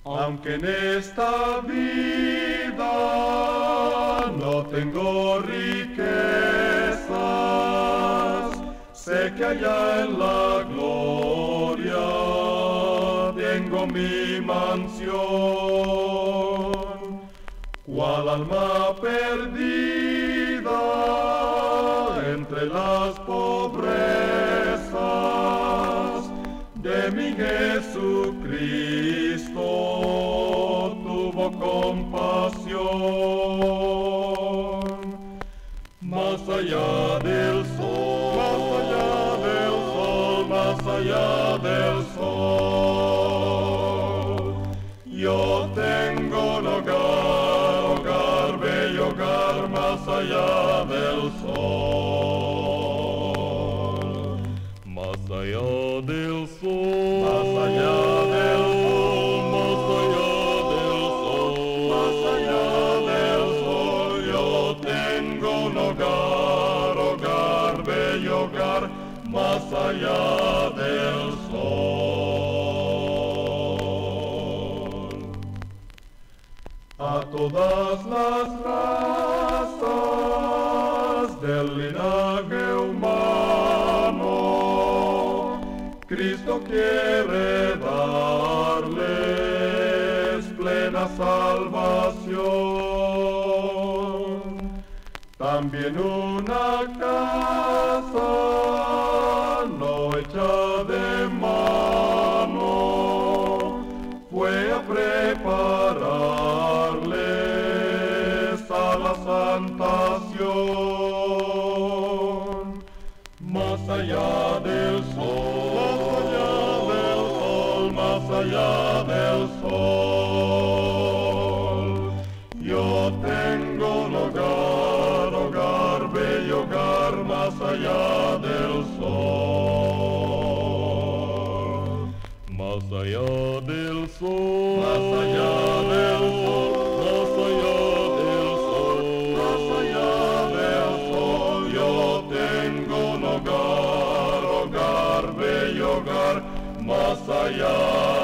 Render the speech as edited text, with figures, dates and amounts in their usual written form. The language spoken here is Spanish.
Aunque en esta vida no tengo riquezas, sé que allá en la gloria tengo mi mansión. Cual alma perdida entre las pobrezas, de mi Jesucristo tuvo compasión. Más allá del sol, más allá del sol, más allá del sol, yo tengo un hogar, hogar, bello hogar, más allá del sol. Más allá del sol, más allá del sol, más allá del sol, más allá del sol, yo tengo un hogar, hogar, bello hogar, más allá del sol. A todas las razas del linaje humano, Cristo quiere darles plena salvación. También una casa no hecha de mano fue a prepararles a la santación. Más allá del sol, más allá del sol, yo tengo un hogar, hogar, bello hogar, más allá del sol. Más allá del sol, más allá del sol, más allá del sol, más allá del sol, yo tengo un hogar, hogar, bello hogar, más allá